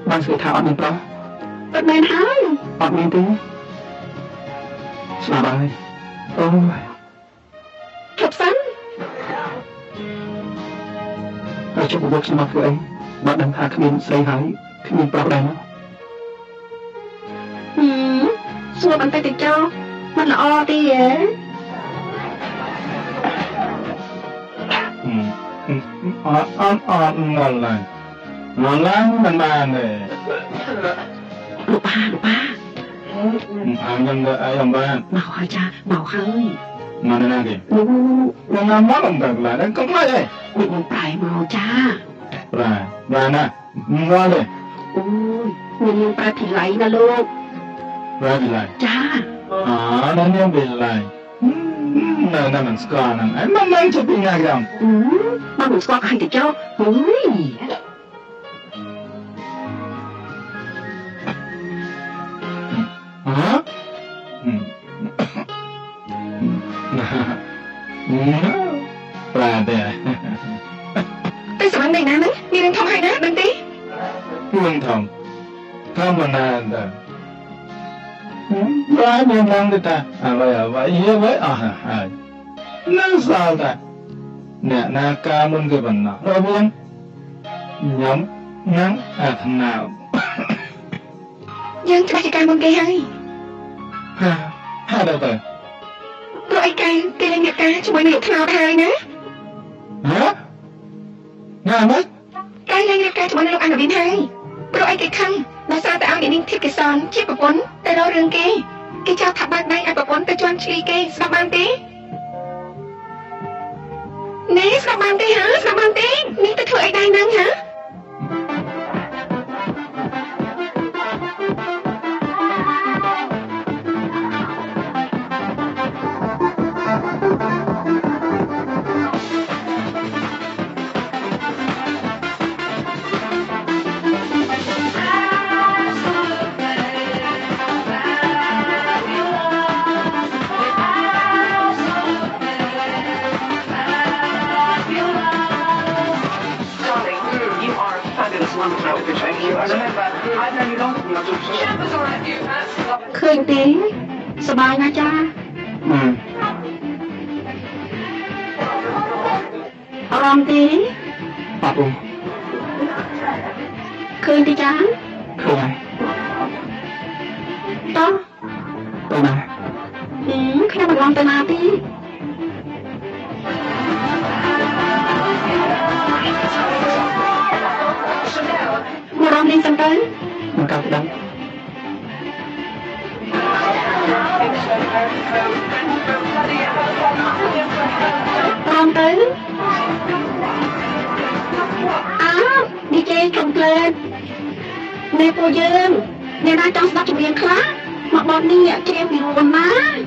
បានស្គាល់ថាអត់មានប្រុសអត់មែនហើយអត់មានទេស្លាប់ហើយអូយឈប់សិនហើយជុំបបខ្ញុំមកធ្វើអីបើដឹងថាគ្មានស្រីហើយគ្មានប្រុសដែរមកសួរបន្តិចទៅចុះមិនល្អទេហ៎អត់មកឡើងមិនបានទេលោកប៉ាអញនឹងអីអំបានមកហើយចាមកហើយមកណាគេមកណាមកអំបានឡើយកុំខ្លាចទេខ្ញុំប្រែមកចាប្រែណាមកទេអូយខ្ញុំប្រែទីឡៃណាលោកប្រែទីឡៃចាដល់ខ្ញុំពីឡៃនៅមិនស្គាល់ហ្នឹងអីមិនជិះពីណាក្រំមកមិនស្គាល់ខាងទៅចុះហូយប្រែទេទៅស្មាននេះណាហ្នឹងមានរឿងធំហើយណាដឹងទេរឿងធំមិនណាដែរប្រែមានឡើងទៅតាអ្វីអស់ហើយនឹងសល់តែអ្នកណាការមុនគេបណ្ណោះរវាងខ្ញុំនិងអាថ្នោតយើងច្បាស់ជាការមុនគេហើយហើយទៅព្រោះអីគេលេងអ្នកការជាមួយនឹងថ្នោតហើយណាណាមកគេលេងអ្នកការជាមួយនឹងលោកអនុវិនហើយព្រោះអីគេខឹងដោយសារតែអង្គនាងធីបកេសនជាប្រពន្ធទៅរករឿងគេចោទថាបាក់ដៃឲ្យប្រពន្ធទៅជន់ឈ្លីគេស្ដាប់បានទេនេះស្ដាប់បានទេហ៎ស្ដាប់បានទេនេះទៅធ្វើអីដែរហ្នឹងហ៎ឃើញទេសบายណាចាអារម្មណ៍ទេអត់ទេឃើញទេចាឃើញហើយតោះទៅណាខ្ញុំមិនឡងទៅណាទេមករំលេងសិនទៅមកកាប់ដឹងរំទៅឌីជេកំភ្លើតអ្នកពួកយើងអ្នកណាចង់ស្ដាប់ចម្រៀងខ្លះមកបទនេះច្រៀងពីរួមណា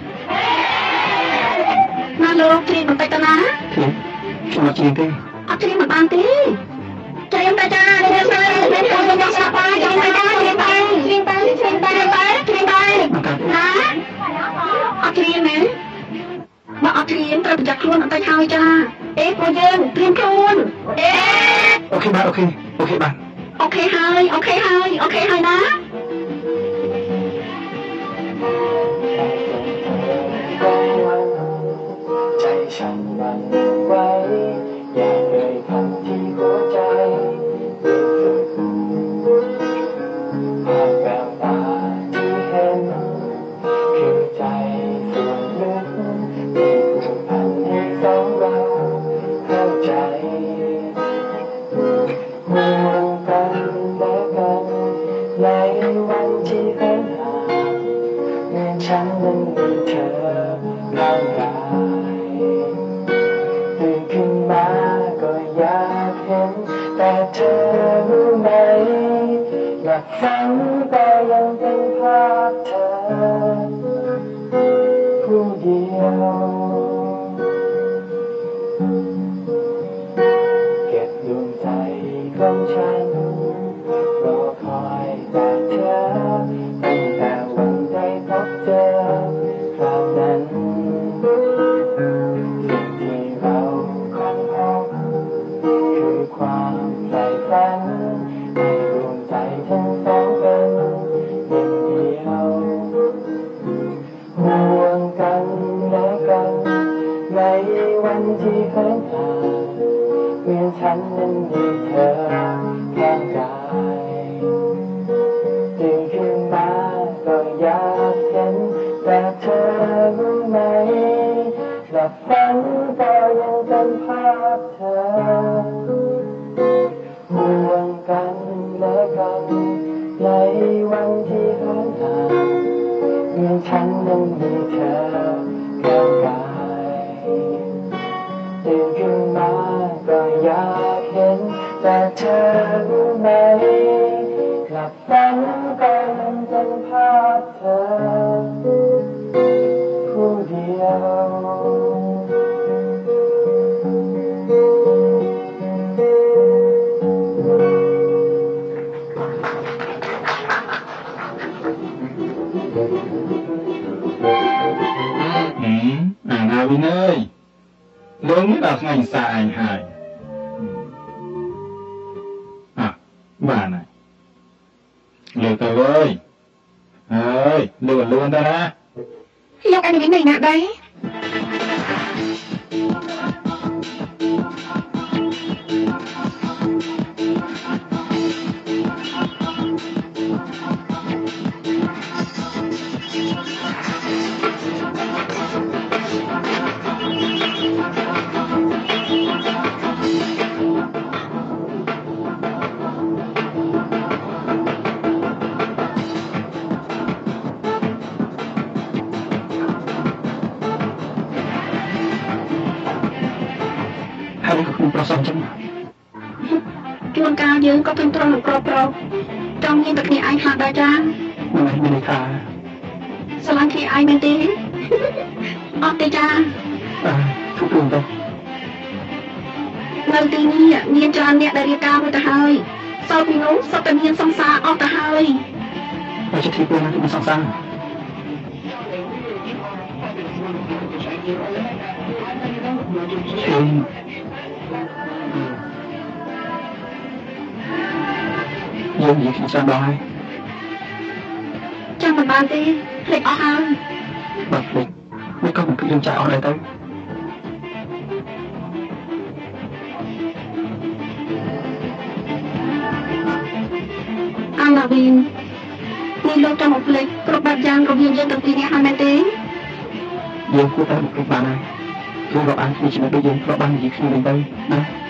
លោកច្រៀងបន្តិចទៅណាខ្ញុំអត់ច្រៀងទេអត់ច្រៀងមិនបានទេច្រៀងតែចាច្រៀងទៅមានคนមកស្ដាប់បានច្រៀងតែចាច្រៀងទៅច្រៀងទៅច្រៀងទៅច្រៀងទៅណាអត់ច្រៀងណាបើអត់ច្រៀងត្រូវប្រយ័ត្នខ្លួនអត់ទៅហើយចាពួកយើងត្រៀមខ្លួនអូខេបាទអូខេបាទអូខេហើយណាใจฉันมันไว้อยากเอ่ยคำที่หัวใจภาพแววตาที่เห็นคือใจส่วนลึกที่ผูกพันให้สองเราเข้าใจห่วงกันและกันในวันที่แสนห่างเมื่อฉันนั้นมีเธอร่างกายตื่นขึ้นมาก็อยากเห็นแต่เธอรู้ไหมหลับฝันแต่ยังเป็นภาพเธอผู้เดียวเก็บดวงใจของฉันรอคอยแต่เธอตั้งแต่วันได้พบเจอคราวนั้นสิ่งที่เราค้นพบคือความใฝ่ฝันในดวงใจทั้งนก็ยังเป็นภาพเธอห่วงกันและกันในวันที่ห่างห่างเมื่อฉันนั้นมีเธอข้างกายตื่นขึ้นมาก็อยากเห็นแต่เธอรู้ไหมหลับฝันก็ยังเป็นภาพเธอผู้เดียวนาวินเอ้ยเรื่องนี้เราไงสายหายบ้านไหนเลือกกันเลยเฮ้ยเลื่อนได้นะเลือกอันนี้หน่อยนะได้ប្រសងចឹងជួនកាលយើងក៏ទិញត្រង់នឹងប្រុសចង់មានតែគ្នាឯងខ្លះដែរចាមិនមានន័យថាស្រឡាញ់គ្នាឯងមែនទេអត់ទេចាทุกរឿងទៅនៅទីនេះមានច្រើនអ្នកដែលរៀបការរួចទៅហើយសោពីនោះសុទ្ធតែមានសង្សារអស់ទៅហើយបើជាទីពេលណាមានសង្សារយើងនិយាយគ្នាច្រើនដល់ហើយចាំមិនបានទេភ្លេចអស់ហើយបើភ្លេចមិនក៏មិនគិតយើងចាស់អស់ដែរទៅអាណាវីននេះលោកចាំមកភ្លេចគ្រប់បែបយ៉ាងរវាងយើងទាំងពីរនេះហើយមែនទេយើងគួរតែគ្រប់បានហើយយើងក៏អាចមានជីវិតដូចយើងប្របាននិយាយគ្នាវិញទៅណា